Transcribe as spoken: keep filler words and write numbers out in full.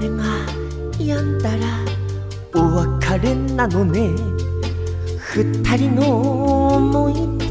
雨が止んだらお別れなのね。二人の思い出